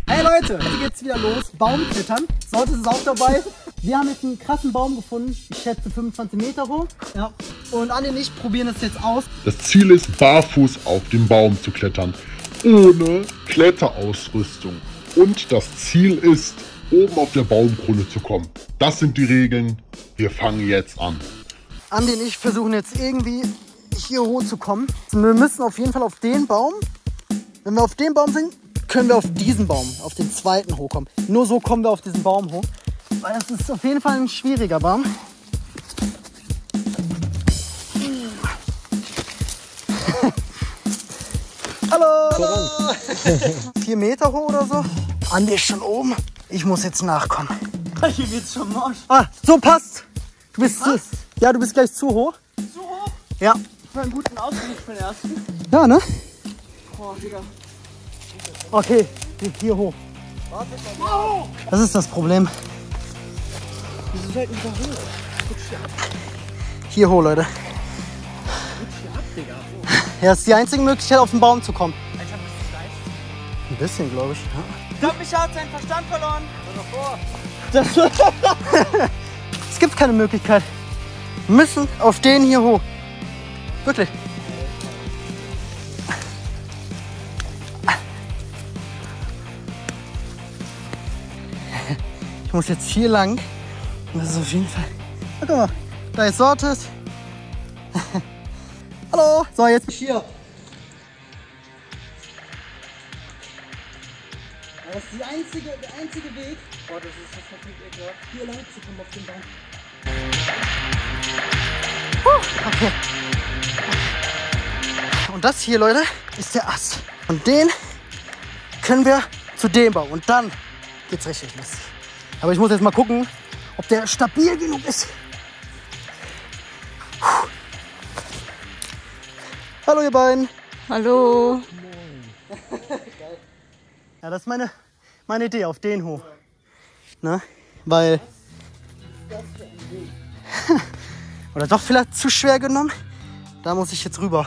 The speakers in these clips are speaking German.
Hey Leute, hier geht's wieder los. Baumklettern. Sorte ist auch dabei. Wir haben jetzt einen krassen Baum gefunden. Ich schätze 25 Meter hoch. Ja. Und Andi und ich probieren das jetzt aus. Das Ziel ist, barfuß auf den Baum zu klettern. Ohne Kletterausrüstung. Und das Ziel ist, oben auf der Baumkrone zu kommen. Das sind die Regeln. Wir fangen jetzt an. Andi und ich versuchen jetzt irgendwie hier hochzukommen. Wir müssen auf jeden Fall auf den Baum. Wenn wir auf den Baum sind, können wir auf diesen Baum, auf den zweiten hochkommen. Nur so kommen wir auf diesen Baum hoch. Weil das ist auf jeden Fall ein schwieriger Baum. Hallo! 4 Meter hoch oder so. Andi ist schon oben. Ich muss jetzt nachkommen. Hier geht's schon morsch. Ah, so passt. Du bist ja, du bist gleich zu hoch. Zu hoch? Ja. Ich war einen guten Ausblick für den ersten. Ja, ne? Boah, Digga. Okay, hier hoch. Wow. Das ist das Problem. Wieso seid ihr da hoch? Rutsch hier ab. Hier hoch, Leute. Rutsch hier ab, Digga. Oh. Ja, das ist die einzige Möglichkeit, auf den Baum zu kommen. Alter, bist du leicht? Ein bisschen, glaube ich. Ja. Ich glaub, Micha hat seinen Verstand verloren. Hör doch vor. Es gibt keine Möglichkeit. Wir müssen auf den hier hoch. Wirklich. Ich muss jetzt hier lang. Und das ist auf jeden Fall. Na, guck mal, da ist Sortes. Hallo. So, jetzt hier. Das ist der einzige Weg. Boah, das ist natürlich ekelhaft. Hier lang zu kommen auf den Baum. Okay. Und das hier, Leute, ist der Ast. Und den können wir zu dem Baum. Und dann geht's richtig los. Aber ich muss jetzt mal gucken, ob der stabil genug ist. Hallo ihr beiden. Hallo. Ja, das ist meine Idee, auf den hoch. Ne? Weil... Oder doch vielleicht zu schwer genommen? Da muss ich jetzt rüber.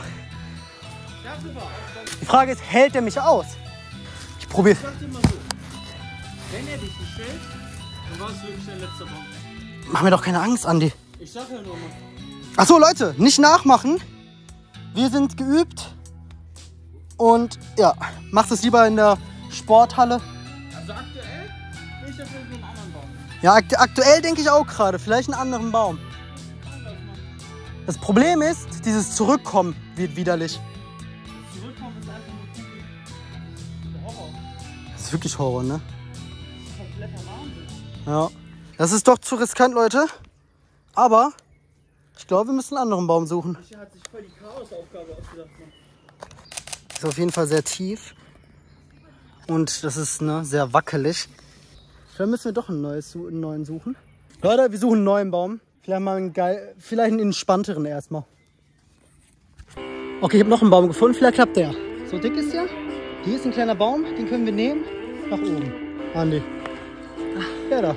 Die Frage ist, hält er mich aus? Ich probiere. Ich sag dir mal so, wenn er dich nicht hält, dann war es wirklich der letzte Baum. Mach mir doch keine Angst, Andi. Ich sag ja nur mal. Achso, Leute, nicht nachmachen. Wir sind geübt. Und ja, macht es lieber in der Sporthalle. Also aktuell will ich dafür einen anderen Baum. Ja, aktuell denke ich auch gerade. Vielleicht einen anderen Baum. Das Problem ist, dieses Zurückkommen wird widerlich. Zurückkommen ist einfach nur Horror. Das ist wirklich Horror, ne? Das ist kompletter Wahnsinn. Ja. Das ist doch zu riskant, Leute. Aber ich glaube, wir müssen einen anderen Baum suchen. Micha hat sich voll die Chaos-Aufgabe ausgedacht. Mann. Ist auf jeden Fall sehr tief. Und das ist sehr wackelig. Vielleicht müssen wir doch einen neuen suchen. Leute, wir suchen einen neuen Baum. Vielleicht mal vielleicht einen entspannteren erstmal. Okay, ich habe noch einen Baum gefunden. Vielleicht klappt der. So dick ist der. Hier ist ein kleiner Baum. Den können wir nehmen. Nach oben. Andi. Ja, da.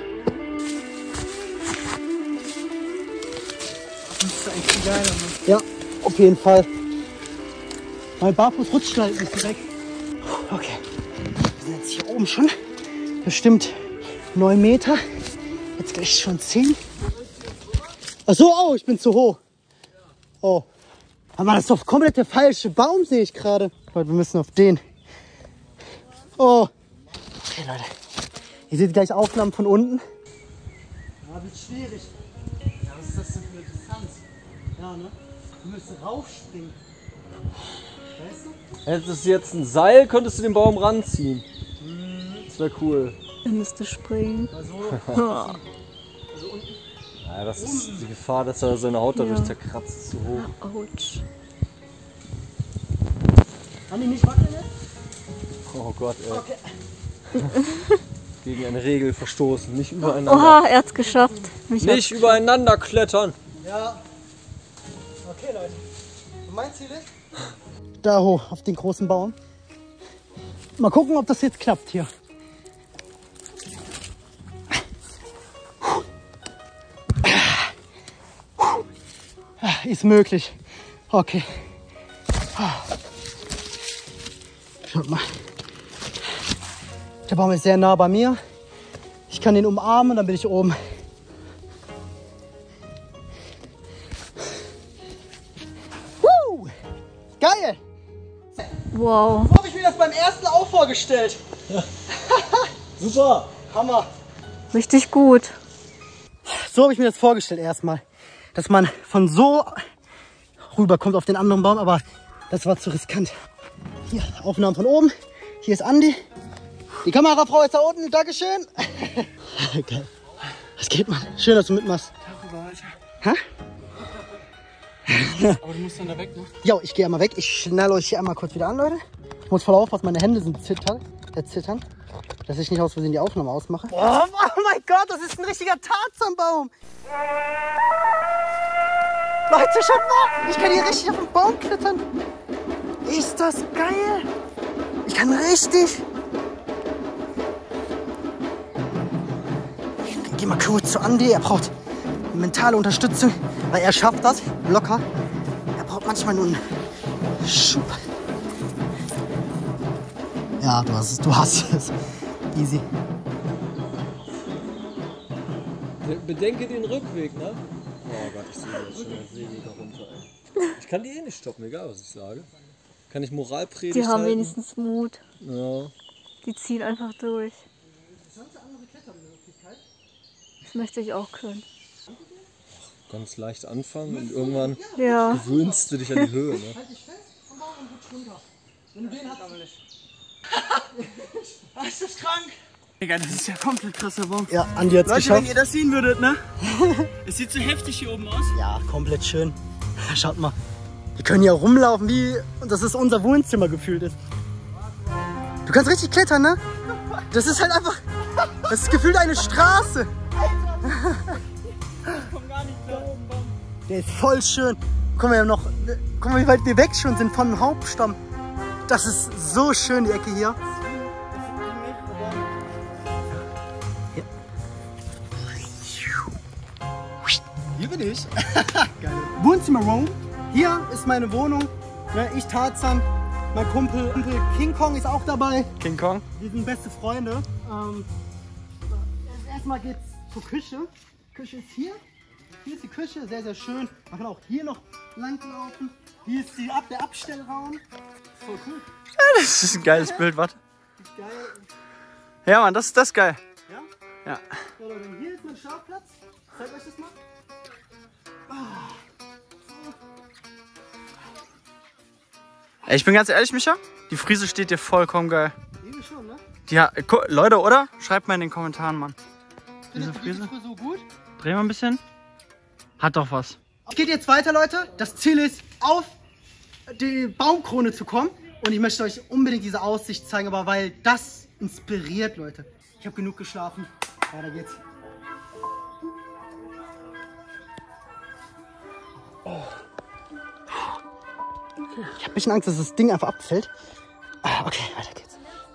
Das ist eigentlich geiler, Mann. Ja, auf jeden Fall. Mein Barfuß rutscht halt nicht direkt. Okay. Wir sind jetzt hier oben schon. Bestimmt 9 Meter. Jetzt gleich schon 10. Ach so, oh, ich bin zu hoch. Oh. Aber das ist doch komplett der falsche Baum, sehe ich gerade. Leute, wir müssen auf den. Oh. Okay, Leute. Ihr seht gleich Aufnahmen von unten. Ja, wird schwierig. Ja, was ist das denn für eine Distanz? Ja, ne? Wir müssen raufspringen. Weißt du? Hättest du jetzt ein Seil, könntest du den Baum ranziehen. Das wäre cool. Er müsste springen. Also unten. Ja, das ist die Gefahr, dass er seine Haut dadurch zerkratzt, ist zu hoch. Autsch. Andi, nicht wackeln jetzt? Oh Gott, ey. Okay. Gegen eine Regel verstoßen, nicht übereinander. Oha, er hat's geschafft. Nicht übereinander klettern. Ja. Okay, Leute. Und mein Ziel ist? Da hoch, auf den großen Baum. Mal gucken, ob das jetzt klappt hier. Ist möglich. Okay. Schaut mal. Der Baum ist sehr nah bei mir. Ich kann den umarmen und dann bin ich oben. Geil! Wow. So habe ich mir das beim ersten auch vorgestellt. Super. Hammer. Richtig gut. So habe ich mir das vorgestellt erstmal. Dass man von so rüberkommt auf den anderen Baum, aber das war zu riskant. Hier, Aufnahmen von oben. Hier ist Andi. Die Kamerafrau ist da unten. Dankeschön. Geil. Was geht, Mann? Schön, dass du mitmachst. Hä? Aber du musst dann da weg, ne? Jo, ich gehe einmal weg. Ich schnall euch hier einmal kurz wieder an, Leute. Ich muss voll aufpassen, meine Hände sind zittern, dass ich nicht aus Versehen die Aufnahme ausmache. Oh mein Gott, das ist ein richtiger Tarzanbaum. Leute, schaut mal. Ich kann hier richtig auf den Baum klettern. Ist das geil? Ich kann richtig. Ich geh mal kurz zu Andi. Er braucht mentale Unterstützung, weil er schafft das locker. Er braucht manchmal nur einen Schub. Ja, du hast es. Easy. Bedenke den Rückweg, ne? Oh Gott, ich sehe jetzt schon das Segel da runter, ey. Ich kann die eh nicht stoppen, egal was ich sage. Kann ich Moralpredigt Die haben halten? wenigstens Mut. Ja. Die ziehen einfach durch. Das möchte ich auch können. Ganz leicht anfangen und irgendwann Ja. gewöhnst du dich an die Höhe, ne? Wenn du den hast, aber nicht. Ist das krank? Digga, das ist ja komplett krasser Baum. Ja, Andi hat's Leute, geschafft. wenn ihr das sehen würdet, ne? Es sieht so heftig hier oben aus. Ja, komplett schön. Schaut mal. Wir können hier rumlaufen, wie das ist unser Wohnzimmer gefühlt ist. Du kannst richtig klettern, ne? Das ist halt einfach. Das ist gefühlt eine Straße. Der ist voll schön. Guck mal, wie weit wir weg schon sind vom Hauptstamm. Das ist so schön, die Ecke hier. Hier bin ich. Geil. Wohnzimmerraum. Hier ist meine Wohnung. Ne, ich Tarzan. Mein Kumpel King Kong ist auch dabei. King Kong. Wir sind beste Freunde. Erstmal geht's zur Küche. Die Küche ist hier. Hier ist die Küche, sehr, sehr schön. Man kann auch hier noch langlaufen. Hier ist der Abstellraum. Voll cool. Ja, das ist ein geiles Bild, warte. Geil. Ja, Mann, das ist geil. Ja? Ja. So, Leute, hier ist mein Schlafplatz. Zeig euch das mal. Ey, ich bin ganz ehrlich, Micha, die Frise steht dir vollkommen geil. Irgendwie schon, ne? Ja, Leute, oder? Schreibt mal in den Kommentaren, Mann. Findest du die Frise? Frisur gut? Dreh mal ein bisschen. Hat doch was. Es geht jetzt weiter, Leute. Das Ziel ist, auf die Baumkrone zu kommen. Und ich möchte euch unbedingt diese Aussicht zeigen, aber weil das inspiriert, Leute. Ich habe genug geschlafen. Weiter geht's. Ich habe ein bisschen Angst, dass das Ding einfach abfällt. Okay, weiter geht's.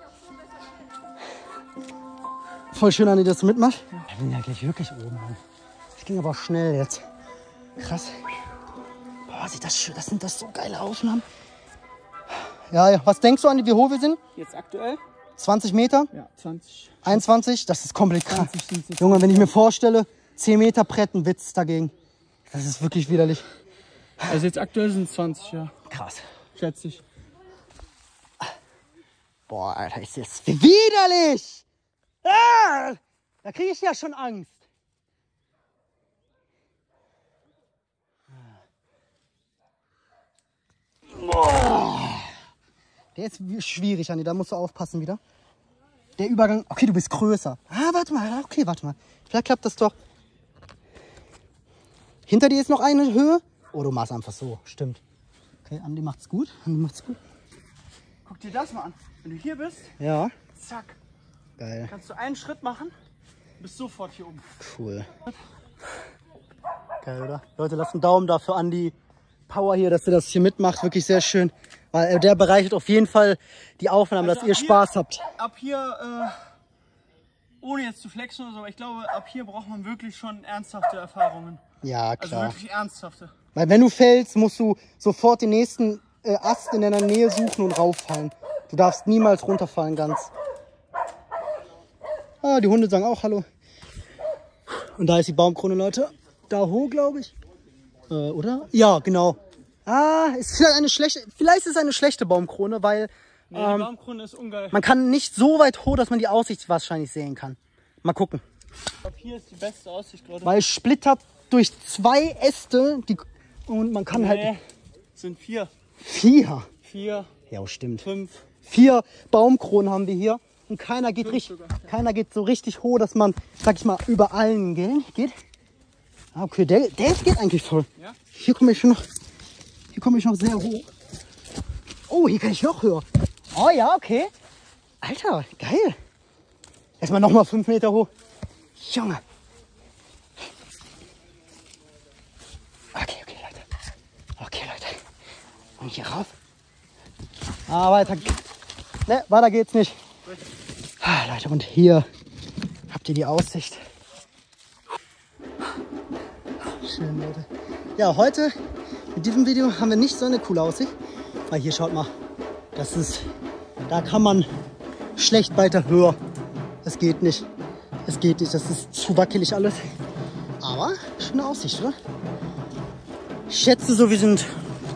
Voll schön, Andi, dass du mitmachst. Ich bin ja gleich wirklich oben. Mann. Das ging aber auch schnell jetzt. Krass. Boah, sieht das schön. Sind das so geile Aufnahmen. Ja. Was denkst du, Andi, wie hoch wir sind? Jetzt aktuell? 20 Meter? Ja, 20. 21? Das ist komplett krass. 20 sind es. Junge, wenn ich mir vorstelle, 10 Meter Brett, ein Witz dagegen. Das ist wirklich widerlich. Also jetzt aktuell sind es 20, ja. Krass. Schätze ich. Boah, Alter, ist das widerlich! Ah, da kriege ich ja schon Angst. Boah. Der ist schwierig, Andi, da musst du aufpassen wieder. Der Übergang, okay, du bist größer. Warte mal. Vielleicht klappt das doch. Hinter dir ist noch eine Höhe. Oh, du machst einfach so, stimmt. Okay, Andi macht's gut. Guck dir das mal an. Wenn du hier bist, Ja, zack, geil. kannst du einen Schritt machen, bist sofort hier oben. Cool. Geil, oder? Leute, lasst einen Daumen da für Andi Power hier, dass ihr das hier mitmacht. Wirklich sehr schön. Weil der bereichert auf jeden Fall die Aufnahmen, Also dass ihr ab hier- Spaß habt. Ab hier, ohne jetzt zu flexen oder so, aber ich glaube, ab hier braucht man wirklich schon ernsthafte Erfahrungen. Ja, Also klar. wirklich ernsthafte. Weil wenn du fällst, musst du sofort den nächsten Ast in deiner Nähe suchen und rauffallen. Du darfst niemals runterfallen ganz. Ja, die Hunde sagen auch Hallo. Und da ist die Baumkrone, Leute. Da hoch, glaube ich. Oder? Ja, genau. Ist vielleicht ist es eine schlechte Baumkrone, weil Nee, die Baumkrone ist ungeil. man kann nicht so weit hoch, dass man die Aussicht wahrscheinlich sehen kann. Mal gucken. Ich glaube, hier ist die beste Aussicht gerade. Weil es splittert durch 2 Äste und man kann halt... Nee, sind 4. 4? 4, Ja, stimmt. 5. 4 Baumkronen haben wir hier. Und keiner geht so richtig hoch, dass man, sag ich mal, über allen geht. Okay, der geht eigentlich voll. Ja? Hier komme ich noch sehr hoch. Oh, hier kann ich noch höher. Oh ja, okay. Alter, geil. Erstmal nochmal 5 Meter hoch. Junge. Okay, Leute. Und hier rauf. Weiter geht's nicht. Leute, und hier habt ihr die Aussicht. Schön, Leute. Ja, heute mit diesem Video haben wir nicht so eine coole Aussicht. Weil hier, schaut mal. Da kann man schlecht weiter höher. Das geht nicht. Das ist zu wackelig alles. Aber schöne Aussicht, oder? Ich schätze so, wir sind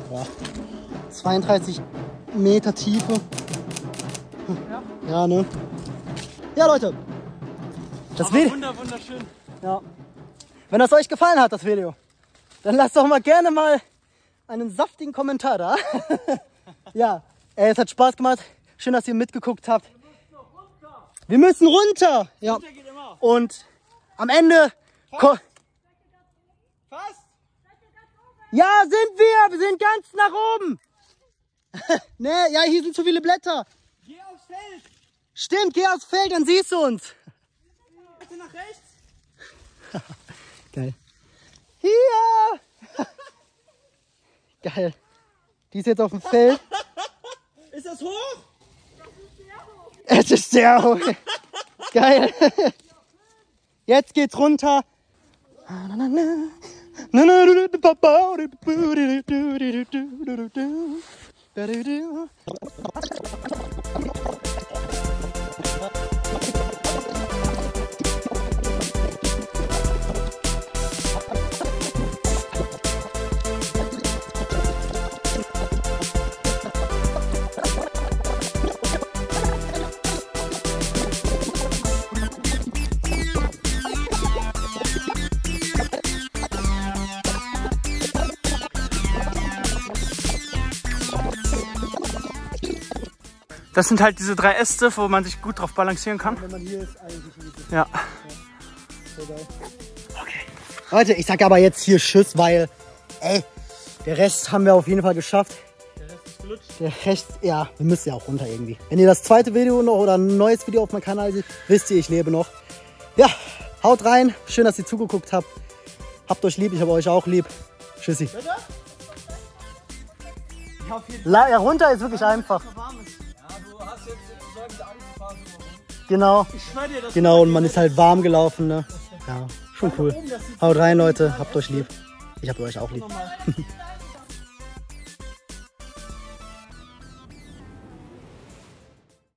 32 Meter Tiefe. Ja, ne? Ja, Leute. Das Video. Wunderschön. Ja. Wenn das euch gefallen hat, das Video, dann lasst doch mal gerne mal einen saftigen Kommentar da. Ja, es hat Spaß gemacht. Schön, dass ihr mitgeguckt habt. Wir müssen runter. Ja. Runter geht immer. Und am Ende... Fast. Ja, sind wir. Wir sind ganz nach oben. Ne, ja, hier sind zu viele Blätter. Geh aufs Feld. Stimmt, geh aufs Feld, dann siehst du uns. Bitte nach rechts. Geil. Hier. Geil. Die ist jetzt auf dem Feld. Ist das hoch? Es ist sehr hoch. Geil. Jetzt geht's runter. Das sind halt diese 3 Äste, wo man sich gut drauf balancieren kann. Wenn man hier ist, eigentlich richtig. Ja. So geil. Okay. Leute, ich sag aber jetzt hier Tschüss, weil, der Rest haben wir auf jeden Fall geschafft. Der Rest ist gelutscht. Der Rest, ja, wir müssen ja auch runter irgendwie. Wenn ihr das zweite Video noch oder ein neues Video auf meinem Kanal seht, wisst ihr, ich lebe noch. Ja, haut rein. Schön, dass ihr zugeguckt habt. Habt euch lieb, ich habe euch auch lieb. Tschüssi. Bitte? Ja, auf jeden Fall. Ja, runter ist wirklich einfach. Warm ist. Du hast jetzt sozusagen die Angstphase überwunden. Genau. Ich schwör dir, das Genau, und man ist halt warm gelaufen, ne? Ja, schon cool. Haut rein, Leute. Habt euch lieb. Ich hab euch auch lieb. normal.